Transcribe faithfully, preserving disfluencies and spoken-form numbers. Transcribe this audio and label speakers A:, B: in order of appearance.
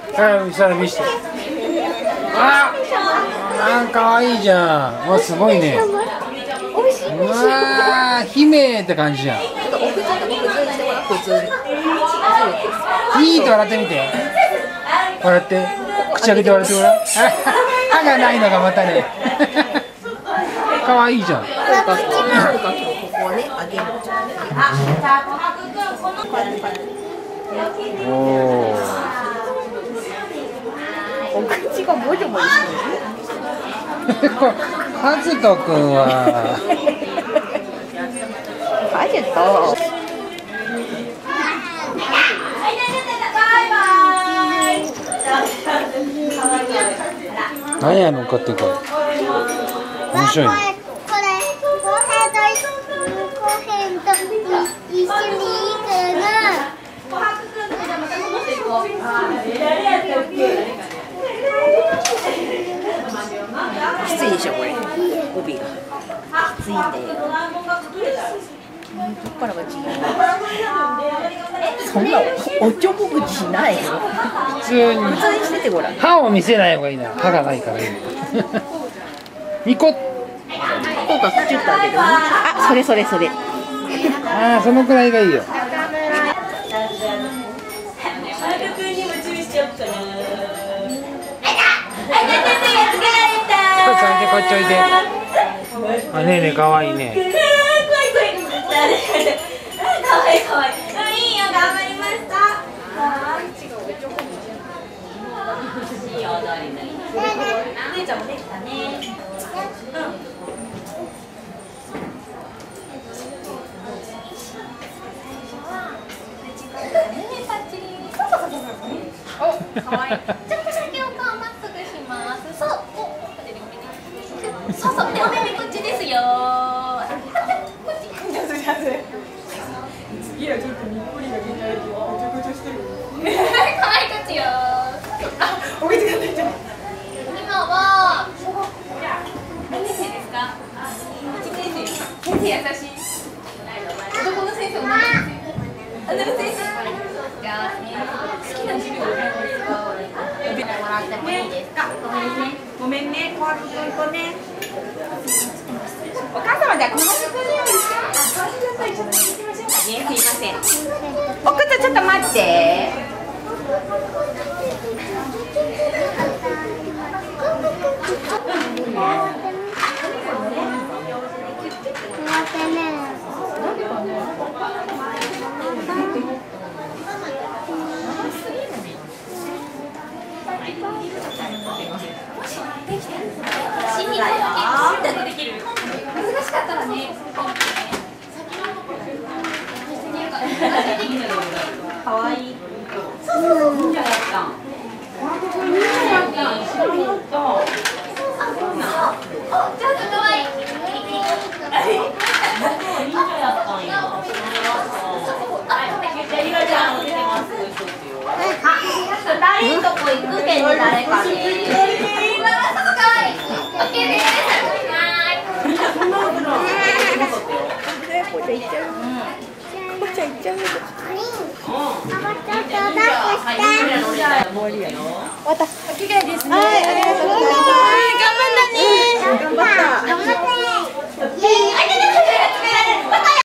A: はい、それ見して。あ、なんかわいいじゃん。わ、すごいね。うわー、姫って感じじゃん。いいと笑ってみて。笑って。口開けて笑ってごらん。歯がないのがまたね。かわいいじゃん。おお。
B: お口がもじもじしてる。
A: ハズトくんは。
B: ハズト。
A: 何やのかっていうか。面白いね。
C: これ、ご飯と一緒にいくな。
B: きついでしょこれ。帯がきついんだよ。どっからが違う。そんなおちょぼ口しないよ。
A: 普通に。
B: 普通にしててごらん。
A: 歯を見せない方がいいな。歯がないからいい。ニコッ。
B: 効果ちょっとあげる。あ、それそれそれ。
A: ああ、そのくらいがいいよ。こっちおいで。あ、ねえねえ、かわいいね。
D: かわいいかわいい。いいよ、頑張りました。いいよ、踊りね。姉ちゃんもできたね。お、かわいい。ちょっとだけお顔まっすぐします。そう。そうそう、でお目目こっちですよ。こっち。上手上手。次はちょっとにっこりが出ないけど、ごちゃごちゃしてる。可愛いこっちよ。あ、お口が出ちゃう。今は小学校。何年生ですか？一年生。先生優しい。男の先生、女の先生。女の先生。じゃあ、好きな授業は何ですか？呼びもらってもいいですか？ごめんね。ごめんね、小悪くんとね。お母様じゃあ、小悪くんのようにして。あ、小悪くんと一緒に行きましょうかね。すいません。お靴ちょっと待って。難しかったらね。かわいい。そうそうそう。忍者だった。忍者だった。忍者だった。お、ちょっとかわいい。忍者だったんや。リカちゃん出てます。あ、誰んとこ行くけど誰かね。今はそこかわいい。オッケーです。そんなことない。
B: こちゃいっちゃう。こちゃいっちゃう。終わりやね。終わった。お着替えですね。はい、ありがとうございます。頑張ったね。頑張った。頑張ったね。